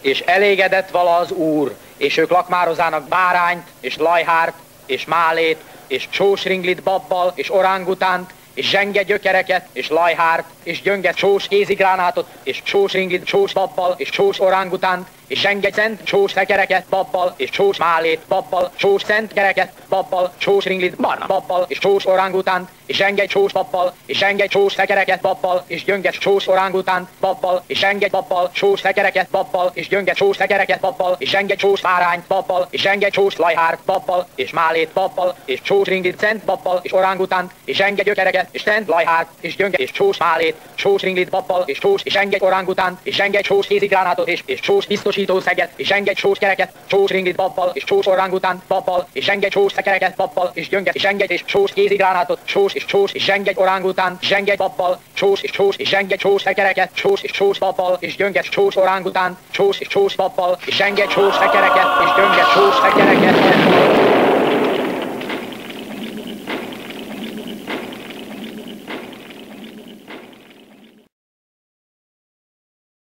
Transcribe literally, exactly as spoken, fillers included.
és elégedett vala az úr, és ők lakmározának bárányt, és lajhárt, és málét, és sósringlit babbal, és orángutánt, és zsenge gyökereket, és lajhárt, és gyönge sós kézigránátot, és sósringlit sós babbal, és sós orángutánt, és zsenge szent sós szekereket babbal, és sós málét babbal, sós szent kereket babbal, sós ringlit barna babbal, és sós orángutánt, és zsenge sós babbal, és zsenge sós szekereket babbal, és gyönge sós orángutánt babbal, és zsenge babbal, sós szekereket babbal, és gyönge sós szekereket babbal, és zsenge sós bárányt babbal, és zsenge sós lajhárt babbal, és málét babbal, és sós ringlit szent babbal, és orángutánt, és zsenge gyökereket, és szent lajhárt, és gyönge, és sós málét, sós ringlit babbal, és sós, és zsenge orángutánt, és zsenge sós kézigránátot, és, és sós biztosító szeget, és zsenge sós kereket, sós ringlit babbal, és sós orángutánt babbal, és zsenge sós szekereket babbal, és gyönge, és zsenge, és sós kézigránátot, sós, és sós, és zsenge orángutánt, zsenge babbal, sós, és sós, és zsenge sós szekereket, sós, és sós babbal, és gyönge sós orángutánt, sós, és sós babbal, és zsenge sós szekereket, és gyönge sós szekereket babbal.